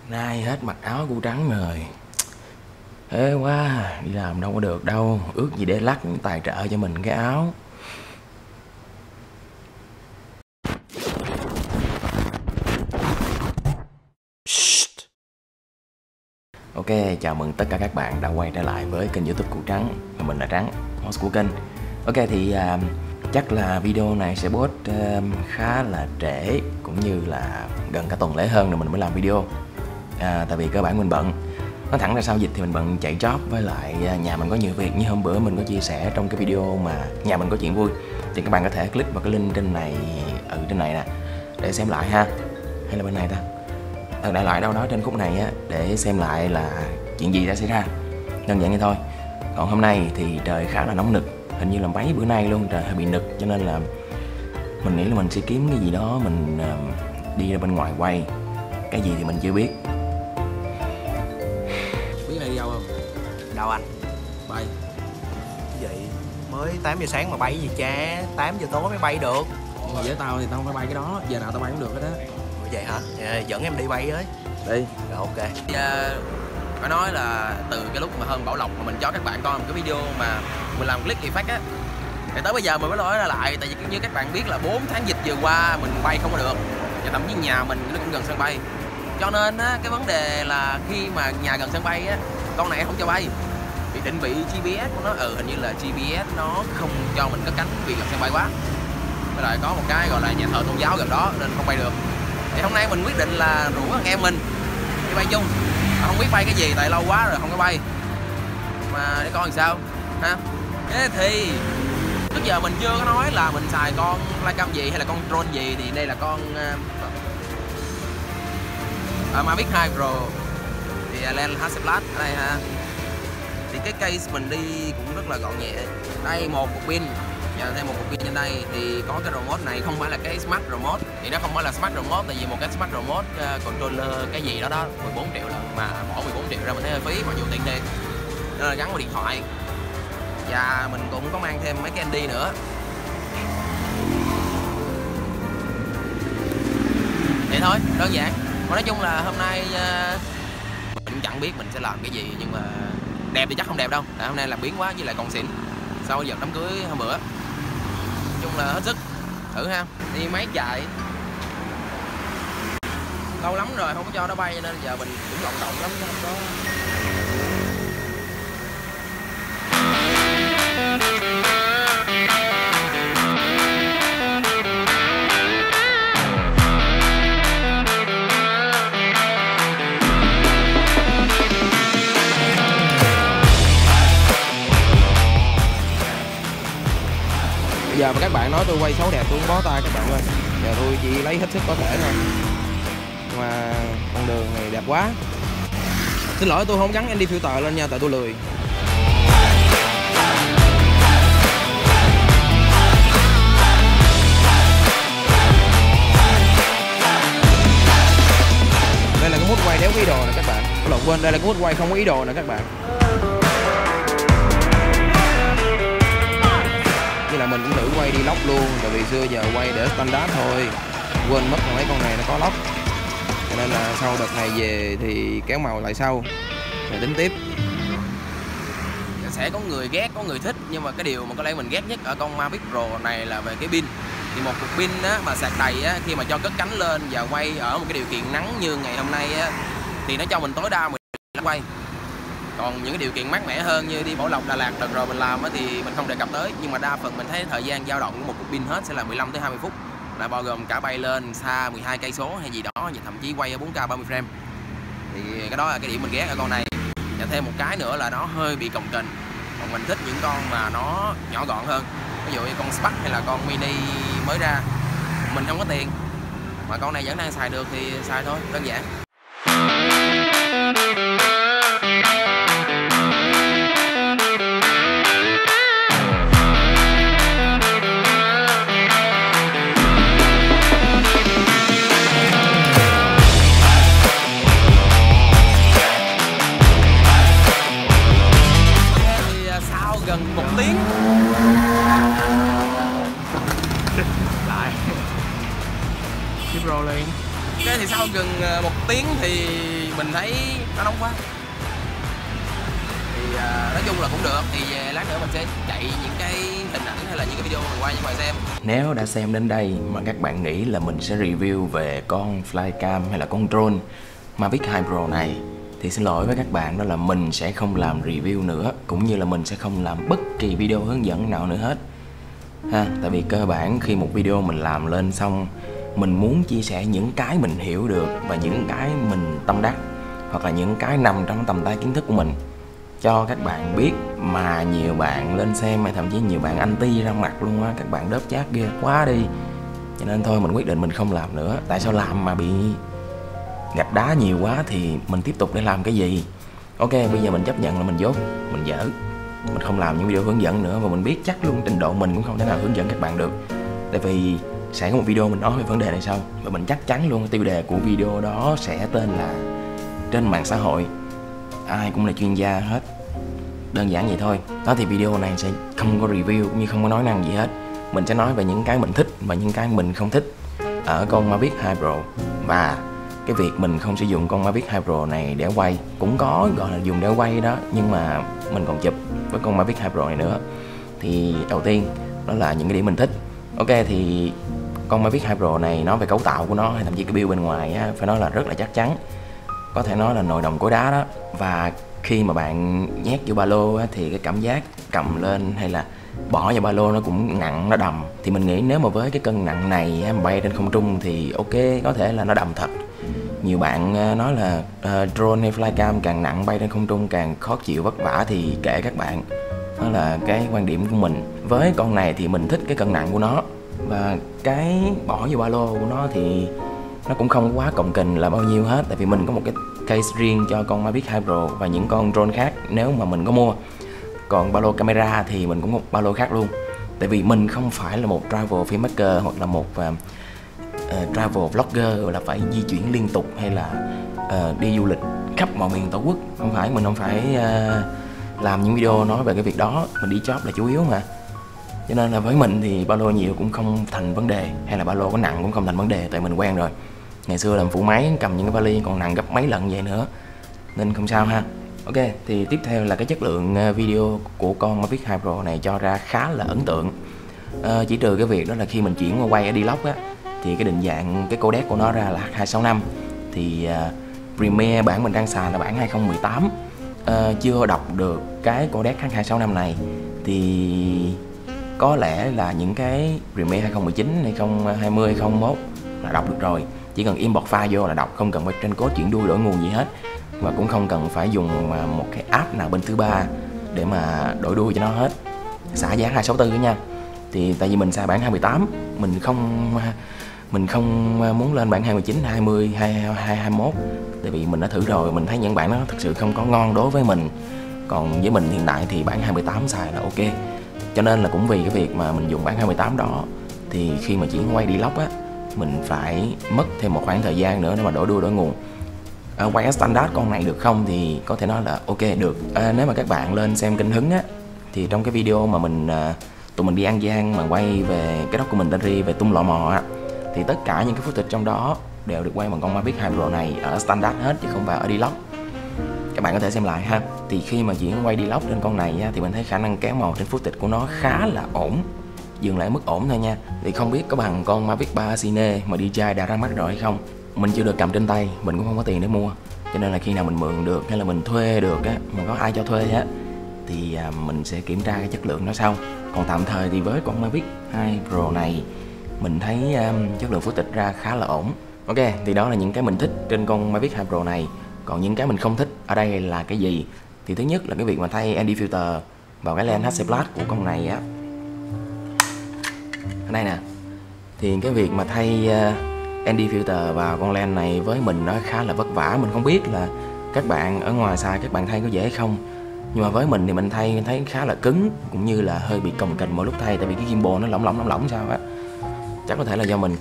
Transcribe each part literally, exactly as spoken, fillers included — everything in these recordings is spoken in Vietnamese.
Nay hết mặc áo cu trắng rồi. Ê quá, đi làm đâu có được đâu. Ước gì để lắc tài trợ cho mình cái áo. Ok, chào mừng tất cả các bạn đã quay trở lại với kênh YouTube Củ Trắng. Và mình là Trắng, host của kênh. Ok thì uh, chắc là video này sẽ post uh, khá là trễ, cũng như là gần cả tuần lễ hơn rồi mình mới làm video. À, tại vì cơ bản mình bận. Nói thẳng ra sau dịch thì mình bận chạy job, với lại nhà mình có nhiều việc. Như hôm bữa mình có chia sẻ trong cái video mà nhà mình có chuyện vui, thì các bạn có thể click vào cái link trên này, ở ừ, trên này nè, để xem lại ha. Hay là bên này ta? Ờ, đại loại đâu đó trên khúc này á, để xem lại là chuyện gì đã xảy ra. Đơn giản như thôi. Còn hôm nay thì trời khá là nóng nực. Hình như là mấy bữa nay luôn trời hơi bị nực, cho nên là mình nghĩ là mình sẽ kiếm cái gì đó mình uh, đi ra bên ngoài quay. Cái gì thì mình chưa biết. Biết này đi đâu không? Đâu anh? Bay. Vậy mới tám giờ sáng mà bay gì cha, tám giờ tối mới bay được. Nhưng mà với tao thì tao không phải bay cái đó, giờ nào tao bay cũng được hết á. Ủa vậy hả? À, dẫn em đi bay với. Đi. Rồi ok. Thì, uh, phải nói là từ cái lúc mà hơn Bảo Lộc mà mình cho các bạn coi một cái video mà mình làm click effect á, thì tới bây giờ mình mới nói ra lại, tại vì như các bạn biết là bốn tháng dịch vừa qua mình bay không có được, và thậm chí nhà mình nó cũng gần sân bay, cho nên á, cái vấn đề là khi mà nhà gần sân bay á, con này không cho bay vì định vị giê pê ét của nó, ừ hình như là giê pê ét nó không cho mình cất cánh vì gần sân bay quá, với lại có một cái gọi là nhà thờ tôn giáo gần đó nên không bay được. Thì hôm nay mình quyết định là rủ anh em mình đi bay chung, không biết bay cái gì tại lâu quá rồi không có bay, mà để coi làm sao ha. Thế thì trước giờ mình chưa có nói là mình xài con Flycam gì hay là con drone gì, thì đây là con uh, Mavic hai Pro thì lens Hasselblad ở đây ha. Thì cái case mình đi cũng rất là gọn nhẹ. Đây một cục pin, và thêm một cục pin trên đây, thì có cái remote này không phải là cái smart remote, thì nó không phải là smart remote, tại vì một cái smart remote uh, controller cái gì đó đó mười bốn triệu lần, mà bỏ mười bốn triệu ra mình thấy hơi phí, mặc dù tiện đi, nên là gắn vào điện thoại. Và mình cũng có mang thêm mấy cái Andy nữa. Vậy thôi, đơn giản. Mà nói chung là hôm nay uh, mình chẳng biết mình sẽ làm cái gì, nhưng mà đẹp thì chắc không đẹp đâu, tại hôm nay làm biến quá, với lại còn xịn sau giờ đám cưới hôm bữa. Nói chung là hết sức thử ha. Đi máy chạy lâu lắm rồi không có cho nó bay, nên giờ mình cũng lộng động lắm chứ không có. Bây giờ mà các bạn nói tôi quay xấu đẹp tôi cũng bó tay các bạn ơi. Giờ tôi chỉ lấy hết sức có thể thôi. Nhưng mà con đường này đẹp quá. Xin lỗi tôi không gắn Andy filter lên nha, tại tôi lười. Đây là cái mút quay đéo có ý đồ nè các bạn. Lộn, quên, đây là cái mút quay không có ý đồ nè các bạn. Với lại mình cũng thử quay đi lóc luôn, tại vì xưa giờ quay để standard thôi, quên mất là mấy con này nó có lóc, cho nên là sau đợt này về thì kéo màu lại sau rồi tính tiếp. Sẽ có người ghét, có người thích, nhưng mà cái điều mà có lẽ mình ghét nhất ở con Mavic Pro này là về cái pin. Thì một cục pin á, mà sạc đầy á, khi mà cho cất cánh lên và quay ở một cái điều kiện nắng như ngày hôm nay á, thì nó cho mình tối đa mười lăm quay. Còn những cái điều kiện mát mẻ hơn như đi Bảo Lộc, Đà Lạt đợt rồi mình làm á, thì mình không đề cập tới, nhưng mà đa phần mình thấy thời gian dao động của một cục pin hết sẽ là mười lăm tới hai mươi phút, là bao gồm cả bay lên xa mười hai cây số hay gì đó, và thậm chí quay ở bốn K ba mươi frame. Thì cái đó là cái điểm mình ghét ở con này. Và thêm một cái nữa là nó hơi bị cồng kềnh. Còn mình thích những con mà nó nhỏ gọn hơn, ví dụ như con Spark hay là con Mini mới ra. Mình không có tiền mà con này vẫn đang xài được thì xài thôi, đơn giản. Gần một tiếng lại tiếp rồi liền. cái thì sau gần một tiếng thì mình thấy nó nóng quá. Thì à, nói chung là cũng được. Thì về lát nữa mình sẽ chạy những cái hình ảnh hay là những cái video mình quay cho các bạn xem. Nếu đã xem đến đây mà các bạn nghĩ là mình sẽ review về con Flycam hay là con drone Mavic hai Pro này, thì xin lỗi với các bạn, đó là mình sẽ không làm review nữa, cũng như là mình sẽ không làm bất kỳ video hướng dẫn nào nữa hết ha. Tại vì cơ bản khi một video mình làm lên xong, mình muốn chia sẻ những cái mình hiểu được và những cái mình tâm đắc, hoặc là những cái nằm trong tầm tay kiến thức của mình cho các bạn biết. Mà nhiều bạn lên xem, hay thậm chí nhiều bạn anti ra mặt luôn á, các bạn đớp chat ghê quá đi. Cho nên thôi mình quyết định mình không làm nữa. Tại sao làm mà bị gạch đá nhiều quá thì mình tiếp tục để làm cái gì. Ok, bây giờ mình chấp nhận là mình dốt, mình dở, mình không làm những video hướng dẫn nữa. Và mình biết chắc luôn trình độ mình cũng không thể nào hướng dẫn các bạn được. Tại vì sẽ có một video mình nói về vấn đề này sau. Và mình chắc chắn luôn tiêu đề của video đó sẽ tên là trên mạng xã hội ai cũng là chuyên gia hết. Đơn giản vậy thôi. Đó, thì video này sẽ không có review cũng như không có nói năng gì hết. Mình sẽ nói về những cái mình thích và những cái mình không thích ở con Mavic hai Pro. Và cái việc mình không sử dụng con Mavic hai Pro này để quay, cũng có gọi là dùng để quay đó, nhưng mà mình còn chụp với con Mavic hai Pro này nữa. Thì đầu tiên đó là những cái điểm mình thích. Ok, thì con Mavic hai Pro này nói về cấu tạo của nó hay thậm chí cái build bên ngoài á, phải nói là rất là chắc chắn. Có thể nói là nồi đồng cối đá đó. Và khi mà bạn nhét vô ba lô á, thì cái cảm giác cầm lên hay là bỏ vào ba lô nó cũng nặng, nó đầm. Thì mình nghĩ nếu mà với cái cân nặng này á, mà bay trên không trung thì ok, có thể là nó đầm thật. Nhiều bạn nói là uh, drone hay flycam càng nặng bay trên không trung càng khó chịu vất vả, thì kệ các bạn. Đó là cái quan điểm của mình. Với con này thì mình thích cái cân nặng của nó. Và cái bỏ vô ba lô của nó thì nó cũng không quá cồng kềnh là bao nhiêu hết. Tại vì mình có một cái case riêng cho con Mavic hai Pro và những con drone khác nếu mà mình có mua. Còn ba lô camera thì mình cũng có một ba lô khác luôn. Tại vì mình không phải là một travel filmmaker hoặc là một uh, uh, travel vlogger là phải di chuyển liên tục hay là uh, đi du lịch khắp mọi miền tổ quốc. Không phải, mình không phải uh, làm những video nói về cái việc đó. Mình đi job là chủ yếu mà. Cho nên là với mình thì ba lô nhiều cũng không thành vấn đề, hay là ba lô có nặng cũng không thành vấn đề. Tại mình quen rồi. Ngày xưa làm phụ máy cầm những cái vali còn nặng gấp mấy lần vậy nữa, nên không sao ha. Ok, thì tiếp theo là cái chất lượng video của con Mavic hai Pro này cho ra khá là ấn tượng. à, Chỉ trừ cái việc đó là khi mình chuyển qua quay ở D-Log á, thì cái định dạng, cái codec của nó ra là H hai sáu năm. Thì uh, Premiere bản mình đang xài là bản hai không một tám. uh, Chưa đọc được cái codec H hai sáu năm này. Thì có lẽ là những cái Premiere hai không một chín, hai không hai không, hai không một là đọc được rồi. Chỉ cần import file vô là đọc, không cần phải trên code chuyển đuôi đổi nguồn gì hết. Và cũng không cần phải dùng một cái app nào bên thứ ba để mà đổi đuôi cho nó hết. Xả dáng hai sáu tư đó nha. Thì tại vì mình xài bản hai một tám, mình không mình không muốn lên bản hai một chín, hai mươi, hai hai mốt. Tại vì mình đã thử rồi, mình thấy những bản nó thực sự không có ngon đối với mình. Còn với mình hiện tại thì bản hai một tám xài là ok. Cho nên là cũng vì cái việc mà mình dùng bản hai một tám đó, thì khi mà chuyển quay D-Log á, mình phải mất thêm một khoảng thời gian nữa để mà đổi đuôi đổi nguồn. À, quay standard con này được không thì có thể nói là ok được. À, nếu mà các bạn lên xem kênh Hứng á, thì trong cái video mà mình à, tụi mình đi An Giang mà quay về cái documentary về tung lọ mò á, thì tất cả những cái footage trong đó đều được quay bằng con Mavic hai Pro này ở standard hết, chứ không phải ở D-Log. Các bạn có thể xem lại ha. Thì khi mà chuyển quay D-Log trên con này á, thì mình thấy khả năng kéo màu trên footage của nó khá là ổn. Dừng lại mức ổn thôi nha. Thì không biết có bằng con Mavic ba Cine mà đê gi đã ra mắt rồi hay không. Mình chưa được cầm trên tay, mình cũng không có tiền để mua. Cho nên là khi nào mình mượn được hay là mình thuê được á, mà có ai cho thuê á, thì à, mình sẽ kiểm tra cái chất lượng nó sau. Còn tạm thời thì với con Mavic hai Pro này, mình thấy um, chất lượng footage ra khá là ổn. Ok, thì đó là những cái mình thích trên con Mavic hai Pro này. Còn những cái mình không thích ở đây là cái gì? Thì thứ nhất là cái việc mà thay en đê filter vào cái lens hát xê Plus của con này á. Ở đây nè. Thì cái việc mà thay uh, en đê filter vào con lens này với mình nó khá là vất vả. Mình không biết là các bạn ở ngoài xài các bạn thay có dễ hay không. Nhưng mà với mình thì mình thay mình thấy khá là cứng, cũng như là hơi bị cồng kềnh mỗi lúc thay. Tại vì cái gimbal nó lỏng lỏng lỏng lỏng sao á. Chắc có thể là do mình.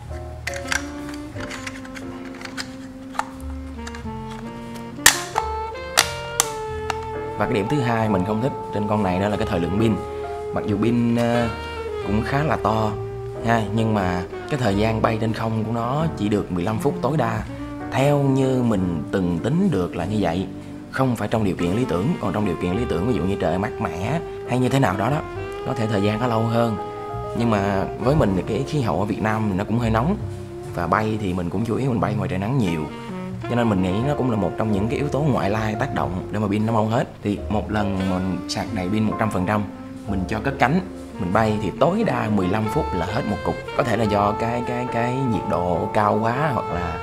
Và cái điểm thứ hai mình không thích trên con này đó là cái thời lượng pin. Mặc dù pin uh, cũng khá là to ha, nhưng mà cái thời gian bay trên không của nó chỉ được mười lăm phút tối đa. theo như mình từng tính được là như vậy. Không phải trong điều kiện lý tưởng, còn trong điều kiện lý tưởng ví dụ như trời mát mẻ hay như thế nào đó đó, có thể thời gian nó lâu hơn. Nhưng mà với mình thì cái khí hậu ở Việt Nam thì nó cũng hơi nóng, và bay thì mình cũng chủ yếu mình bay ngoài trời nắng nhiều, cho nên mình nghĩ nó cũng là một trong những cái yếu tố ngoại lai tác động để mà pin nó mau hết. Thì một lần mình sạc đầy pin một trăm phần trăm, mình cho cất cánh, mình bay thì tối đa mười lăm phút là hết một cục. Có thể là do cái cái cái nhiệt độ cao quá, hoặc là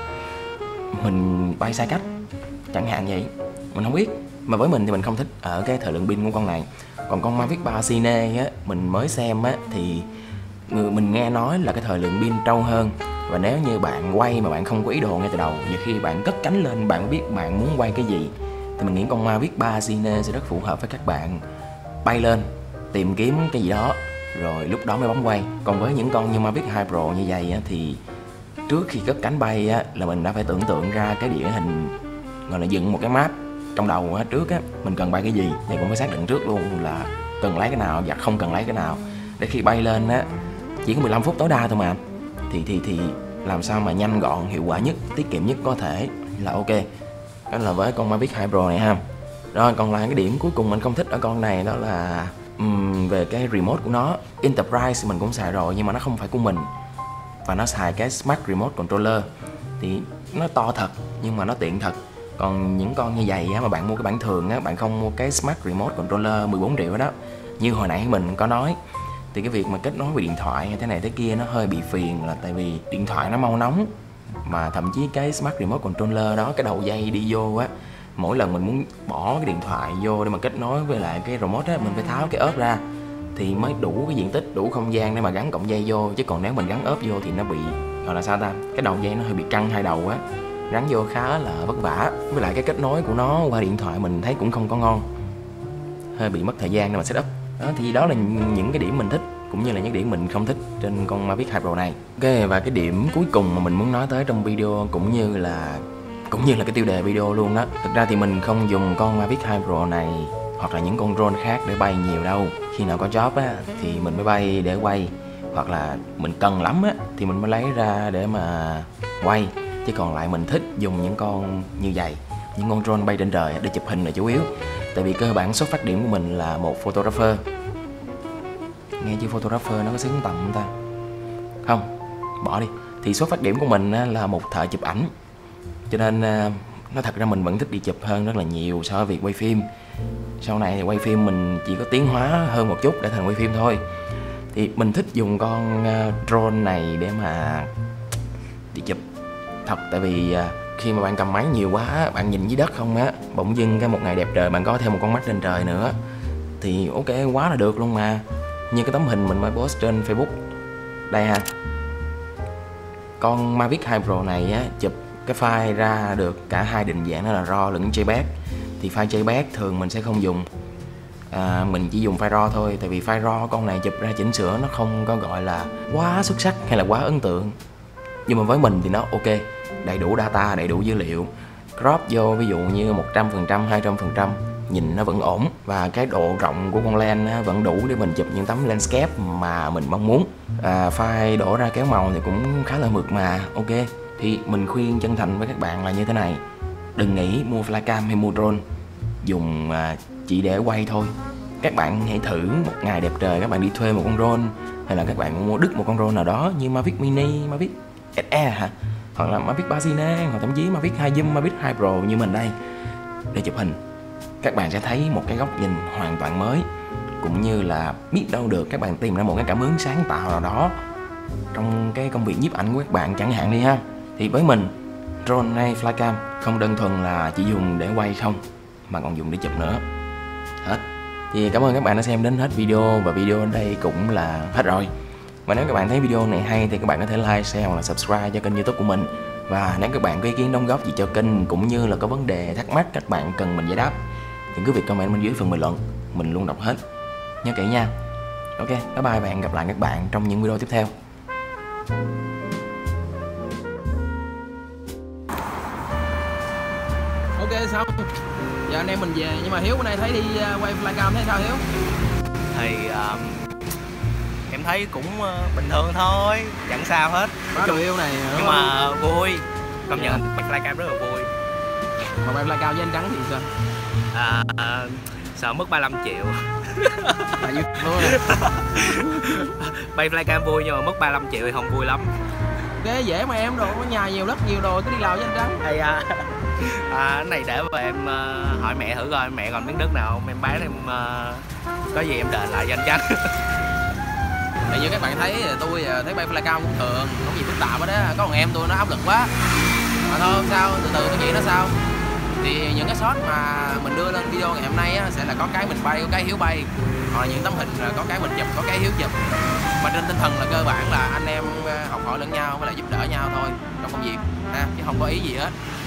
mình bay sai cách chẳng hạn vậy, mình không biết. Mà với mình thì mình không thích ở cái thời lượng pin của con này. Còn con Mavic ba Cine á, mình mới xem á thì người mình nghe nói là cái thời lượng pin trâu hơn. Và nếu như bạn quay mà bạn không có ý đồ ngay từ đầu, và khi bạn cất cánh lên bạn biết bạn muốn quay cái gì, thì mình nghĩ con Mavic ba Cine sẽ rất phù hợp với các bạn bay lên tìm kiếm cái gì đó rồi lúc đó mới bấm quay. Còn với những con như Mavic hai Pro như vậy á, thì trước khi cất cánh bay á, là mình đã phải tưởng tượng ra cái địa hình, gọi là dựng một cái map trong đầu á, trước á mình cần bay cái gì, thì cũng phải xác định trước luôn là cần lấy cái nào và không cần lấy cái nào, để khi bay lên á chỉ có mười lăm phút tối đa thôi mà, thì thì thì làm sao mà nhanh gọn, hiệu quả nhất, tiết kiệm nhất có thể là ok. Đó là với con Mavic hai Pro này ha. Rồi còn lại cái điểm cuối cùng mình không thích ở con này đó là um, về cái remote của nó. Enterprise mình cũng xài rồi nhưng mà nó không phải của mình, và nó xài cái Smart Remote Controller thì nó to thật nhưng mà nó tiện thật. Còn những con như vậy á, mà bạn mua cái bản thường á, bạn không mua cái Smart Remote Controller mười bốn triệu đó, như hồi nãy mình có nói, thì cái việc mà kết nối với điện thoại hay thế này thế kia nó hơi bị phiền, là tại vì điện thoại nó mau nóng, mà thậm chí cái Smart Remote Controller đó, cái đầu dây đi vô á, mỗi lần mình muốn bỏ cái điện thoại vô để mà kết nối với lại cái remote á, mình phải tháo cái ốp ra thì mới đủ cái diện tích, đủ không gian để mà gắn cọng dây vô. Chứ còn nếu mình gắn ốp vô thì nó bị, gọi là sao ta, cái đầu dây nó hơi bị căng hai đầu á, gắn vô khá là vất vả. Với lại cái kết nối của nó qua điện thoại mình thấy cũng không có ngon, hơi bị mất thời gian để mà setup. Đó, thì đó là những cái điểm mình thích cũng như là những điểm mình không thích trên con Mavic hai Pro này. Ok, và cái điểm cuối cùng mà mình muốn nói tới trong video cũng như là cũng như là cái tiêu đề video luôn đó. Thực ra thì mình không dùng con Mavic hai Pro này hoặc là những con drone khác để bay nhiều đâu. Khi nào có job á thì mình mới bay để quay, hoặc là mình cần lắm á thì mình mới lấy ra để mà quay. Chứ còn lại mình thích dùng những con như vậy, những con drone bay trên trời để chụp hình là chủ yếu. Tại vì cơ bản xuất phát điểm của mình là một photographer. Nghe chứ photographer nó có xứng tầm không ta? Không, bỏ đi. Thì xuất phát điểm của mình là một thợ chụp ảnh, cho nên nó thật ra mình vẫn thích đi chụp hơn rất là nhiều so với việc quay phim. Sau này thì quay phim mình chỉ có tiến hóa hơn một chút để thành quay phim thôi. Thì mình thích dùng con drone này để mà đi chụp thật. Tại vì khi mà bạn cầm máy nhiều quá, bạn nhìn dưới đất không á, bỗng dưng cái một ngày đẹp trời bạn có thêm một con mắt trên trời nữa thì ok quá là được luôn mà. Như cái tấm hình mình mới post trên Facebook đây ha, con Mavic hai Pro này á, chụp cái file ra được cả hai định dạng, đó là RAW lẫn JPEG. Thì file JPEG thường mình sẽ không dùng, à, mình chỉ dùng file RAW thôi. Tại vì file RAW con này chụp ra chỉnh sửa nó không có gọi là quá xuất sắc hay là quá ấn tượng. Nhưng mà với mình thì nó ok, đầy đủ data, đầy đủ dữ liệu, crop vô ví dụ như một trăm phần trăm, hai trăm phần trăm nhìn nó vẫn ổn. Và cái độ rộng của con lens vẫn đủ để mình chụp những tấm landscape mà mình mong muốn. à, File đổ ra kéo màu thì cũng khá là mượt mà ok. Thì mình khuyên chân thành với các bạn là như thế này: đừng nghĩ mua flycam hay mua drone dùng à, chỉ để quay thôi. Các bạn hãy thử một ngày đẹp trời các bạn đi thuê một con drone, hay là các bạn mua đứt một con drone nào đó như Mavic Mini, Mavic ét e hả, hoặc là Mavic ba Cine, hoặc thậm chí Mavic hai Zoom, Mavic hai Pro như mình đây để chụp hình. Các bạn sẽ thấy một cái góc nhìn hoàn toàn mới, cũng như là biết đâu được các bạn tìm ra một cái cảm hứng sáng tạo nào đó trong cái công việc nhiếp ảnh của các bạn chẳng hạn đi ha. Thì với mình, drone hay flycam không đơn thuần là chỉ dùng để quay không, mà còn dùng để chụp nữa. Hết. Thì cảm ơn các bạn đã xem đến hết video, và video ở đây cũng là hết rồi. Và nếu các bạn thấy video này hay thì các bạn có thể like, share hoặc là subscribe cho kênh YouTube của mình. Và nếu các bạn có ý kiến đóng góp gì cho kênh, cũng như là có vấn đề thắc mắc các bạn cần mình giải đáp, thì cứ việc comment bên dưới phần bình luận, mình luôn đọc hết. Nhớ kỹ nha. Ok, bye bye và hẹn gặp lại các bạn trong những video tiếp theo. Ok xong. Giờ anh em mình về, nhưng mà Hiếu bữa nay thấy đi uh, quay flycam thấy sao Hiếu? Thì uh, em thấy cũng uh, bình thường thôi, chẳng sao hết. Quá đồ yêu này nhưng mà vui. công Dạ. nhận bay flycam rất là vui. Mà bay flycam với anh Trắng thì sao? À, à, sợ mất ba mươi lăm triệu. Là như luôn rồi. Bay flycam vui nhưng mà mất ba mươi lăm triệu thì không vui lắm. Ghê dễ mà em, đồ có nhà nhiều đất nhiều đồ, cứ đi Lào với anh Trắng. Hay à, à cái này để mà em uh, hỏi mẹ thử coi mẹ còn miếng đất nào không, em bán em uh, có gì em đền lại cho anh Trắng. Thì như các bạn thấy tôi thấy bay flycam cũng thường, không gì phức tạp hết á. Có còn em tôi nó áp lực quá. Mà thôi không sao, từ từ tôi nghĩ nó sao. Thì những cái shot mà mình đưa lên video ngày hôm nay á, sẽ là có cái mình bay, có cái Hiếu bay. Hoặc là những tấm hình là có cái mình chụp, có cái Hiếu chụp. Mà trên tinh thần là cơ bản là anh em học hỏi lẫn nhau với lại giúp đỡ nhau thôi trong công việc ha, chứ không có ý gì hết.